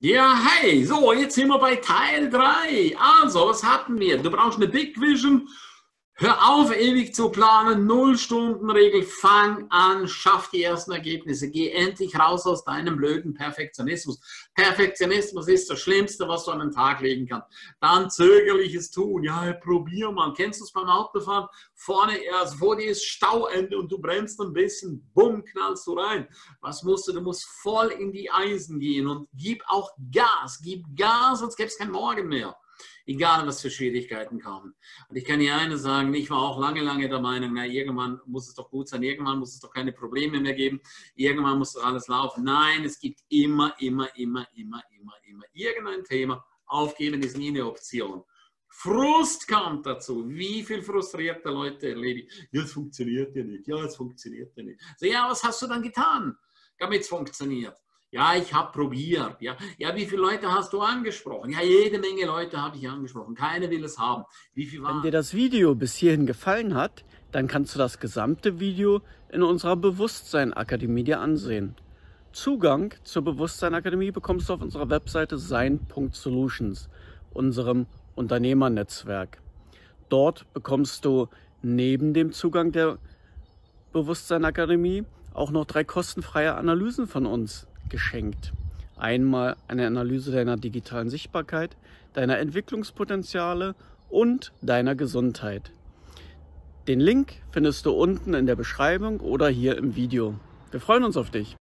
Ja, hey, so, jetzt sind wir bei Teil 3. Also, was hatten wir? Du brauchst eine Big Vision. Hör auf, ewig zu planen. Null-Stunden-Regel. Fang an, schaff die ersten Ergebnisse. Geh endlich raus aus deinem blöden Perfektionismus. Perfektionismus ist das Schlimmste, was du an den Tag legen kannst. Dann zögerliches Tun. Ja, probier mal. Kennst du es beim Autofahren? Vorne, also vor dir ist Stauende und du bremst ein bisschen. Bumm, knallst du rein. Was musst du? Du musst voll in die Eisen gehen und gib auch Gas. Gib Gas, sonst gäbe es kein Morgen mehr. Egal, was für Schwierigkeiten kamen. Und ich kann dir eines sagen, ich war auch lange der Meinung, na, irgendwann muss es doch gut sein, irgendwann muss es doch keine Probleme mehr geben, irgendwann muss doch alles laufen. Nein, es gibt immer irgendein Thema. Aufgeben ist nie eine Option. Frust kommt dazu. Wie viel frustrierte Leute erlebe ich? Ja, es funktioniert ja nicht. Ja, es funktioniert ja nicht. So, ja, was hast du dann getan, damit es funktioniert? Ja, ich habe probiert. Ja, wie viele Leute hast du angesprochen? Ja, jede Menge Leute habe ich angesprochen. Keiner will es haben. Wie viel Wenn waren? dir das Video bis hierhin gefallen hat, dann kannst du das gesamte Video in unserer Bewusstsein-Akademie dir ansehen. Zugang zur Bewusstsein-Akademie bekommst du auf unserer Webseite sein.solutions, unserem Unternehmernetzwerk. Dort bekommst du neben dem Zugang der Bewusstsein-Akademie auch noch 3 kostenfreie Analysen von uns geschenkt. Einmal eine Analyse deiner digitalen Sichtbarkeit, deiner Entwicklungspotenziale und deiner Gesundheit. Den Link findest du unten in der Beschreibung oder hier im Video. Wir freuen uns auf dich.